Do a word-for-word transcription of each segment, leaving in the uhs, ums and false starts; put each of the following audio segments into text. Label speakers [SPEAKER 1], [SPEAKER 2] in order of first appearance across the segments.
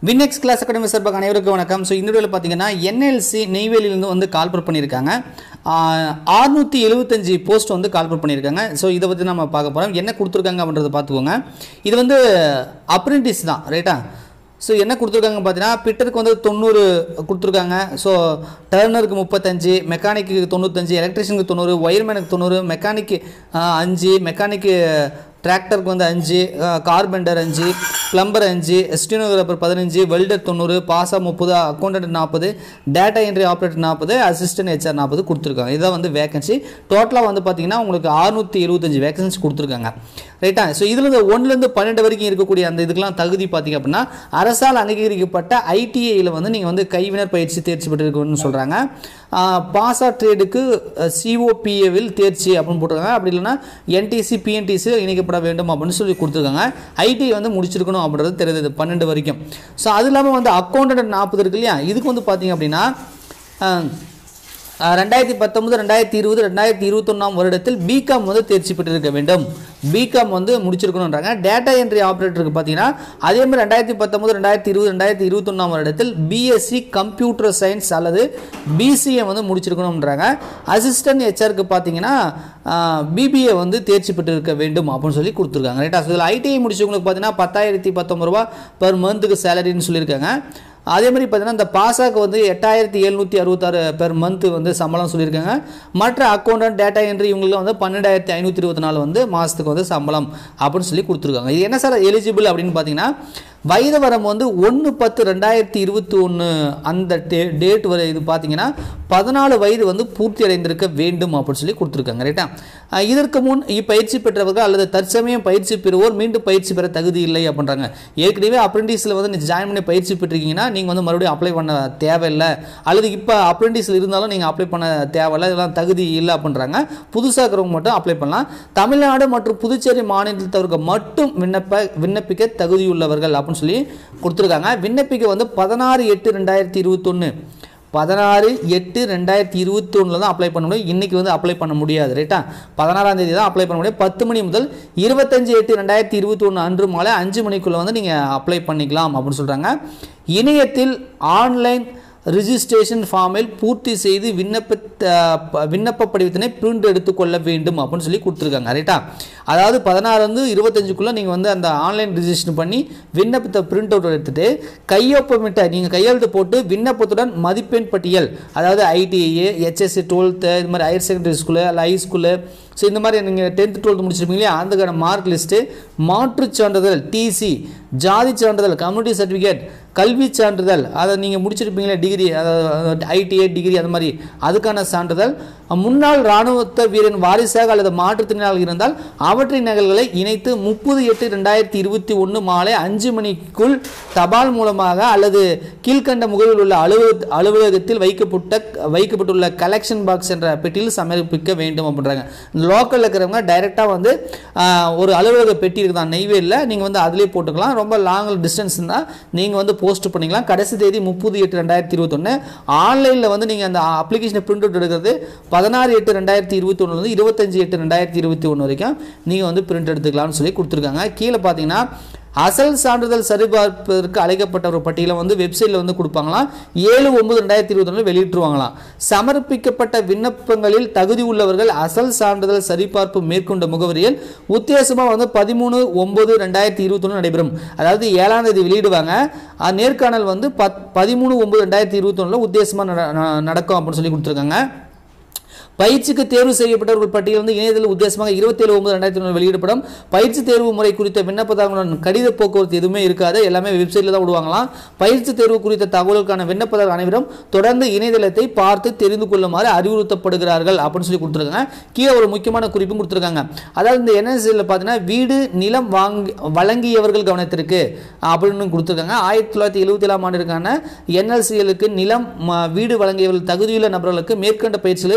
[SPEAKER 1] வின்னெக்ஸ் class academy சார்பாக அனைவருக்கும் வணக்கம். ஸோ இந்த வீடியோவில் பார்த்தீங்கன்னா என்எல்சி நெய்வேலியிலேருந்து வந்து கால்பர் பண்ணியிருக்காங்க. அறுநூற்றி எழுபத்தஞ்சு போஸ்ட் வந்து கால்பர் பண்ணியிருக்காங்க. ஸோ இதை பற்றி நம்ம பார்க்க போகிறோம். என்ன கொடுத்துருக்காங்க அப்படின்றத பார்த்துக்கோங்க. இது வந்து அப்ரெண்டிஸ் தான், ரைட்டா? ஸோ என்ன கொடுத்துருக்காங்க பார்த்தீங்கன்னா, பிட்டருக்கு வந்து தொண்ணூறு கொடுத்துருக்காங்க. ஸோ டர்னருக்கு முப்பத்தஞ்சு, மெக்கானிக்கு தொண்ணூத்தஞ்சு, எலக்ட்ரிஷியனுக்கு தொண்ணூறு, ஒயர்மேனுக்கு தொண்ணூறு, மெக்கானிக்கு அஞ்சு, மெக்கானிக்கு டிராக்டருக்கு வந்து அஞ்சு, கார்பெண்டர் அஞ்சு, பிளம்பர் அஞ்சு, ஸ்டெனோகிராஃபர் பதினஞ்சு, வெல்டர் தொண்ணூறு, பாஸா முப்பது, அக்கௌண்டன்ட் நாற்பது, டேட்டா என்ட்ரி ஆப்ரேட்டர் நாற்பது, அசிஸ்டன்ட் ஹெச்ஆர் நாற்பது கொடுத்துருக்காங்க. இதான் வந்து வேகன்சி. டோட்டலாக வந்து பார்த்தீங்கன்னா உங்களுக்கு அறுநூற்றி எழுபத்தஞ்சு வேகன்சி கொடுத்துருக்காங்க, ரைட்டா? ஸோ இதில் இந்த ஒன்றுலேருந்து பன்னெண்டு வரைக்கும் இருக்கக்கூடிய அந்த இதுக்கெல்லாம் தகுதி பார்த்தீங்க அப்படின்னா அரசால் அங்கீகரிக்கப்பட்ட ஐடிஐயில் வந்து நீங்கள் வந்து கைவினர் பயிற்சி தேர்ச்சி பெற்றிருக்கணும்னு சொல்கிறாங்க. பாஸா ட்ரேடுக்கு சிஓபிஏவில் தேர்ச்சி அப்படின்னு போட்டிருக்காங்க. அப்படி இல்லைன்னா என்டிசி பிஎன்டிசி இணைக்கப்பட வேண்டும் அப்படின்னு சொல்லி கொடுத்துருக்காங்க. ஐடிஐ வந்து முடிச்சிருக்கணும் அப்படின்றது தெரியுது பன்னெண்டு வரைக்கும். ஸோ அது இல்லாமல் வந்து அக்கௌண்டன்ட் நாற்பது இருக்கு இல்லையா, இதுக்கு வந்து பார்த்தீங்க அப்படின்னா ரெண்டாயிரத்தி பத்தொன்பது ரெண்டாயிரத்தி இருபது ரெண்டாயிரத்தி இருபத்தொன்னாம் வருடத்தில் பிகாம் வந்து தேர்ச்சி பெற்றிருக்க வேண்டும். பிகாம் வந்து முடிச்சிருக்கணுன்றாங்க. டேட்டா என்ட்ரி ஆப்ரேட்டருக்கு பார்த்தீங்கன்னா அதே மாதிரி ரெண்டாயிரத்தி பத்தொன்பது ரெண்டாயிரத்தி இருபது ரெண்டாயிரத்தி இருபத்தொன்னாம் வருடத்தில் பிஎஸ்சி கம்ப்யூட்டர் சயின்ஸ் அல்லது பிசிஏ வந்து முடிச்சிருக்கணுன்றாங்க. அசிஸ்டன்ட் ஹெச்ஆருக்கு பார்த்தீங்கன்னா பிபிஏ வந்து தேர்ச்சி பெற்றிருக்க வேண்டும் அப்படின்னு சொல்லி கொடுத்துருக்காங்க, ரைட்டா? ஸோ இதில் ஐடிஐ முடிச்சவங்களுக்கு பார்த்தீங்கன்னா பத்தாயிரத்தி பத்தொம்பது ரூபா பெர் மந்த்துக்கு சேலரின்னு சொல்லியிருக்காங்க. அதே மாதிரி பார்த்தீங்கன்னா இந்த பாஸாக்கு வந்து எட்டாயிரத்தி எழுநூற்றி அறுபத்தாறு பெர் மந்த் வந்து சம்பளம் சொல்லியிருக்காங்க. மற்ற அக்கௌண்டன்ட் டேட்டா என்ட்ரி இவங்களுக்கு வந்து பன்னெண்டாயிரத்தி ஐநூற்றி இருபத்தி நாலு வந்து மாதத்துக்கு வந்து சம்பளம் அப்படின்னு சொல்லி கொடுத்துருக்காங்க. இது என்ன சார் எலிஜிபிள் அப்படின்னு பார்த்தீங்கன்னா வயது வரம்பு வந்து ஒன்று பத்து ரெண்டாயிரத்தி இருபத்தி ஒன்று அந்த டே டேட் வரை இது பார்த்தீங்கன்னா பதினாலு வயது வந்து பூர்த்தி அடைந்திருக்க வேண்டும் அப்படின்னு சொல்லி கொடுத்துருக்காங்க, ரைட்டா? இதற்கு முன் இப்பயிற்சி பெற்றவர்கள் அல்லது தற்சமயம் பயிற்சி பெறுவோர் மீண்டும் பயிற்சி பெற தகுதி இல்லை அப்படின்றாங்க. ஏற்கனவே அப்ரெண்டிஸில் வந்து நீங்கள் ஜாயின் பண்ணி பயிற்சி பெற்றிருக்கீங்கன்னா நீங்கள் வந்து மறுபடியும் அப்ளை பண்ண தேவையில்லை, அல்லது இப்போ அப்ரெண்டிஸில் இருந்தாலும் நீங்கள் அப்ளை பண்ண தேவையில்லை, இதெல்லாம் தகுதி இல்லை அப்படின்றாங்க. புதுசாக இருக்கிறவங்க மட்டும் அப்ளை பண்ணலாம். தமிழ்நாடு மற்றும் புதுச்சேரி மாநிலத்தவர்கள் மட்டும் விண்ணப்ப விண்ணப்பிக்க தகுதியுள்ளவர்கள் அப்படின்னு சொல்லி கொடுத்துருக்காங்க. விண்ணப்பிக்க வந்து பதினாறு எட்டு ரெண்டாயிரத்தி இருபத்தொன்று பதினாறு எட்டு ரெண்டாயிரத்தி இருபத்தி ஒன்றில் தான் அப்ளை பண்ண முடியும். இன்றைக்கி வந்து அப்ளை பண்ண முடியாது, ரைட்டா? பதினாறாம் தேதி தான் அப்ளை பண்ண முடியும். பத்து மணி முதல் இருபத்தஞ்சு எட்டு ரெண்டாயிரத்தி இருபத்தி ஒன்று அன்று மாலை அஞ்சு மணிக்குள்ளே வந்து நீங்கள் அப்ளை பண்ணிக்கலாம் அப்படின்னு சொல்கிறாங்க. இணையத்தில் ஆன்லைன் ரிஜிஸ்ட்ரேஷன் ஃபார்மில் பூர்த்தி செய்து விண்ணப்ப விண்ணப்ப படிவத்தினை பிரிண்ட் எடுத்துக்கொள்ள வேண்டும் அப்படின்னு சொல்லி கொடுத்துருக்காங்க, ரைட்டா? அதாவது பதினாறு வந்து இருபத்தஞ்சுக்குள்ளே நீங்கள் வந்து அந்த ஆன்லைன் ரிஜிஸ்ட்ரேஷன் பண்ணி விண்ணப்பத்தை பிரிண்ட் அவுட் எடுத்துகிட்டு கையொப்பமிட்ட நீங்கள் கையெழுத்து போட்டு விண்ணப்பத்துடன் மதிப்பெண் பட்டியல், அதாவது ஐடிஐ, ஹெச்எஸ்சி, டுவெல்த்து, இது மாதிரி ஹையர் செகண்டரி ஸ்கூலு அல்ல ஹை ஸ்கூலு, ஸோ இந்த மாதிரி நீங்கள் டென்த்து டுவெல்த்து முடிச்சிருப்பீங்க இல்லையா, அதுக்கான மார்க் லிஸ்ட்டு, மாற்றுச் சான்றிதழ், டிசி, ஜாதி சான்றிதழ், கம்யூனிட்டி சர்டிஃபிகேட், கல்வி சான்றிதழ், அதை நீங்கள் முடிச்சிருப்பீங்களா டிகிரி, அதாவது ஐடிஐ டிகிரி, அது மாதிரி அதுக்கான சான்றிதழ், முன்னாள் இராணுவத்த வீரன் வாரிசாக அல்லது மாற்றுத்திறனாளி இருந்தால் அவற்றின் நகல்களை இணைத்து முப்பது எட்டு ரெண்டாயிரத்தி இருபத்தி ஒன்று மாலை அஞ்சு மணிக்குள் தபால் மூலமாக அல்லது கீழ்கண்ட முகவரியில் உள்ள அலுவலக அலுவலகத்தில் வைக்கப்பட்ட வைக்கப்பட்டுள்ள கலெக்ஷன் பாக்ஸ் என்ற பெட்டியில் சமர்ப்பிக்க வேண்டும் அப்படின்றாங்க. லோக்கலில் இருக்கிறவங்க டைரெக்டாக வந்து ஒரு அலுவலக பெட்டி இருக்குதான் நெய்வேலியில், நீங்கள் வந்து அதிலே போட்டுக்கலாம். ரொம்ப லாங் டிஸ்டன்ஸ் தான் நீங்கள் வந்து போஸ்ட் பண்ணிக்கலாம். கடைசி தேதி முப்பது எட்டு ரெண்டாயிரத்தி இருபத்தொன்று. ஆன்லைனில் வந்து நீங்கள் அந்த அப்ளிகேஷனை பிரிண்ட் அவுட் எடுக்கிறது பதினாறு எட்டு ரெண்டாயிரத்தி இருபத்தி ஒன்று வந்து இருபத்தஞ்சு எட்டு ரெண்டாயிரத்தி இருபத்தி ஒன்று வரைக்கும் நீங்கள் வந்து பிரிண்ட் எடுத்துக்கலாம்னு சொல்லி கொடுத்துருக்காங்க. கீழே பார்த்தீங்கன்னா அசல் சான்றிதழ் சரிபார்ப்பதற்கு அழைக்கப்பட்ட ஒரு பட்டியலை வந்து வெப்சைட்டில் வந்து கொடுப்பாங்களாம். ஏழு ஒன்பது ரெண்டாயிரத்தி இருபத்தி ஒன்று வெளியிட்டுருவாங்களாம். சமர்ப்பிக்கப்பட்ட விண்ணப்பங்களில் தகுதி உள்ளவர்கள் அசல் சான்றிதழ் சரிபார்ப்பு மேற்கொண்ட முகவரியில் உத்தேசமாக வந்து பதிமூணு ஒன்பது ரெண்டாயிரத்தி இருபத்தி ஒன்று நடைபெறும். அதாவது ஏழாம் தேதி வெளியிடுவாங்க. நேர்காணல் வந்து பத் பதிமூணு ஒன்பது ரெண்டாயிரத்தி இருபத்தி ஒன்றில் உத்தேசமாக நடக்கும் அப்படின்னு சொல்லி கொடுத்துருக்காங்க. பயிற்சிக்கு தேர்வு செய்யப்பட்டவர்கள் பட்டியல் வந்து இணையத்தில் உத்தேசமாக இருபத்தி ஏழு ஒன்பது ரெண்டாயிரத்தி ஒன்று வெளியிடப்படும். பயிற்சி தேர்வு முறை குறித்த விண்ணப்பதாரர்களுடன் கடித போக்குவரத்து எதுவுமே இருக்காது, எல்லாமே வெப்சைட்டில் தான் விடுவாங்களாம். பயிற்சி தேர்வு குறித்த தகவலுக்கான விண்ணப்பதாரர் அனைவரும் தொடர்ந்து இணையதளத்தை பார்த்து தெரிந்து கொள்ளுமாறு அறிவுறுத்தப்படுகிறார்கள் அப்படின்னு சொல்லி கொடுத்துருக்காங்க. கீழே ஒரு முக்கியமான குறிப்பும் கொடுத்துருக்காங்க. அதாவது இந்த என்எஸ்சியில் பார்த்தீங்கன்னா வீடு நிலம் வாங்கி வழங்கியவர்கள் கவனத்திற்கு அப்படின்னு கொடுத்துருக்காங்க. ஆயிரத்தி தொள்ளாயிரத்தி எழுபத்தி ஏழாம் ஆண்டிற்கான என்எல்சிகளுக்கு நிலம் வீடு வழங்கியவர்கள் தகுதியுள்ள நபர்களுக்கு மேற்கண்ட பயிற்சிகளில்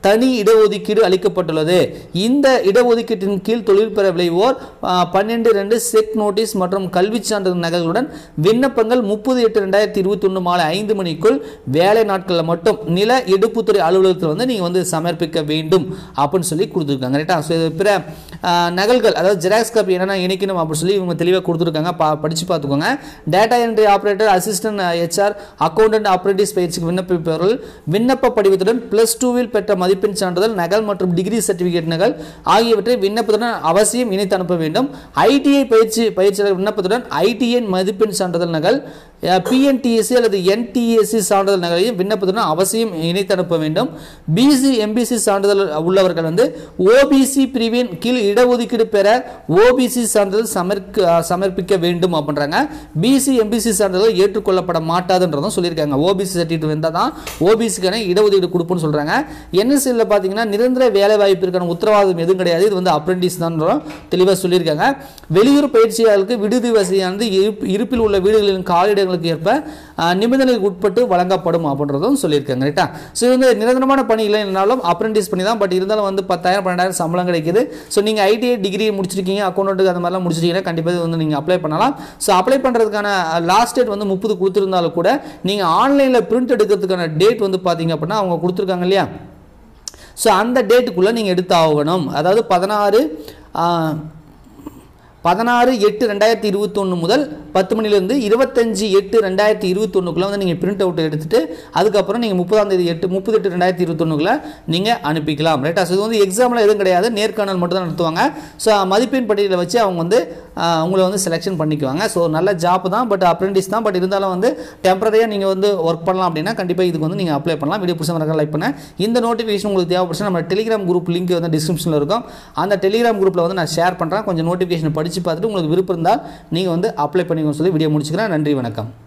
[SPEAKER 1] தனி இடஒதுக்கீடு அளிக்கப்பட்டுள்ளது. இந்த இடஒதுக்கீட்டின் கீழ் தொழில் பெற விளைவோர் பன்னெண்டு ரெண்டு செக் நோட்டீஸ் மற்றும் கல்வி சான்றிதழ் நகல்களுடன் விண்ணப்பங்கள் முப்பது எட்டு ரெண்டாயிரத்தி இருபத்தி ஒன்று மாலை ஐந்து மணிக்குள் வேலை நாட்களில் மட்டும் நில எடுப்புத்துறை அலுவலகத்தில் வந்து நீங்கள் வந்து சமர்ப்பிக்க வேண்டும் அப்படின்னு சொல்லி கொடுத்துருக்காங்க. ரைட்டா? ஸோ பிற நகல்கள் அதாவது ஜெராக்ஸ் காப்பி என்னென்ன இணைக்கணும் அப்படின்னு சொல்லி இவங்க தெளிவாக கொடுத்துருக்காங்க. பா படித்து பார்த்துக்கோங்க. Data entry operator, assistant HR, accountant, apprentice பயிற்சிக்கு விண்ணப்பிப்பவர்கள் விண்ணப்ப படிவத்துடன் பிளஸ் டூவில் பெற்ற மதிப்பெண் சான்றிதழ் நகல் மற்றும் டிகிரி சர்டிபிகேட் நகல் ஆகியவற்றை விண்ணப்பத்துடன் அவசியம் இணைத்து அனுப்ப வேண்டும். ஐடிஐ பயிற்சி பயிற்சியாளர் விண்ணப்பத்துடன் ஐடிஐ மதிப்பெண் சான்றிதழ் நகல், பிஎன்டிஎஸ்சி அல்லது என்டிஎஸ்சி சான்றிதழ் நகலையும் விண்ணப்பத்துடன் அவசியம் இணைத்து அனுப்ப வேண்டும். பிசி எம்பிசி சான்றிதழ் உள்ளவர்கள் வந்து ஓபிசி பிரிவின் கீழ் இடஒதுக்கீடு பெற ஓபிசி சான்றிதழ் சமர்ப்பிக்க வேண்டும் அப்படின்றாங்க. பிசி எம்பிசி சான்றிதழ் ஏற்றுக்கொள்ளப்பட மாட்டாதுன்றதும் சொல்லியிருக்காங்க. ஓபிசி சர்டிஃபிகேட் வந்தால் தான் ஓபிசிக்கான இடஒதுக்கீடு கொடுப்போம்னு சொல்றாங்க. என்எஸ்சியில் பார்த்தீங்கன்னா நிரந்தர வேலை வாய்ப்பிற்கான உத்தரவாதம் எதுவும் கிடையாது. இது வந்து அப்ரெண்டிஸ் தான் தெளிவாக சொல்லியிருக்காங்க. வெளியூர் பயிற்சியாளருக்கு விடுதி வசதியானது இருப்பில் உள்ள வீடுகளின் காலிடங்களுக்கு ஏற்ப நிபந்தனைகளுக்கு உட்பட்டு வழங்கப்படும் அப்படின்றதும் சொல்லியிருக்காங்க. ரைட்டா? ஸோ வந்து நிரந்தரமான பணி இல்லைனாலும் அப்ரெண்டிஸ் பண்ணி தான். பட் இருந்தாலும் வந்து பத்தாயிரம் பன்னெண்டாயிரம் சம்பளம் கிடைக்குது. ஸோ நீங்கள் ஐடிஐ டிகிரி முடிச்சிருக்கீங்க, அக்கௌண்ட்டுக்கு அந்த மாதிரிலாம் முடிச்சிருக்கீங்கன்னா கண்டிப்பாக வந்து நீங்கள் அப்ளை பண்ணலாம். ஸோ அப்ளை பண்ணுறதுக்கான லாஸ்ட் டேட் வந்து முப்பது கொடுத்துருந்தாலும் கூட நீங்கள் ஆன்லைனில் பிரிண்ட் எடுக்கிறதுக்கான டேட் வந்து பார்த்தீங்க அப்படின்னா அவங்க கொடுத்துருக்காங்க இல்லையா? ஸோ அந்த டேட்டுக்குள்ளே நீங்கள் எடுத்து ஆகணும். அதாவது பதினாறு பதினாறு எட்டு ரெண்டாயிரத்தி இருபத்தி ஒன்று முதல் பத்து மணிலேருந்து இருபத்தஞ்சு எட்டு ரெண்டாயிரத்தி இருபத்தி ஒன்றுக்குள்ளே வந்து நீங்கள் பிரிண்ட் அவுட் எடுத்துகிட்டு அதுக்கப்புறம் நீங்கள் முப்பதாம் தேதி எட்டு முப்பது எட்டு ரெண்டாயிரத்தி இருபத்தொன்னுக்குள்ளே நீங்கள் அனுப்பிக்கலாம். ரைட்டா? ஸோ இது வந்து எக்ஸாமில் எதுவும் கிடையாது, நேர்காணல் மட்டும் தான் நடத்துவாங்க. ஸோ மதிப்பெண் பட்டியலை வச்சு அவங்க வந்து உங்களை வந்து செலெக்ஷன் பண்ணிக்குவாங்க. ஸோ நல்ல ஜாப் தான், பட் அப்ரெண்டிஸ் தான். பட் இருந்தாலும் வந்து டெம்பரரியாக நீங்கள் வந்து ஒர்க் பண்ணலாம் அப்படின்னா கண்டிப்பாக இதுக்கு வந்து நீங்கள் அப்ளை பண்ணலாம். வீடியோ பிடிச்ச மாதிரி லைக் பண்ண. இந்த நோட்டிஃபிகேஷன் உங்களுக்கு தேவைப்படுச்சு நம்ம டெலிகிராம் குரூப் லிங்க் வந்து டிஸ்கிரிப்ஷனில் இருக்கும். அந்த டெலிகிராம் குரூப்பில் வந்து நான் ஷேர் பண்ணுறேன். கொஞ்சம் நோட்டிஃபிகேஷன் படித்து பார்த்துட்டு உங்களுக்கு விருப்பம் இருந்தால் நீங்கள் வந்து அப்ளை பண்ணிக்கணும்னு சொல்லி வீடியோ முடிச்சுக்கிறேன். நன்றி, வணக்கம்.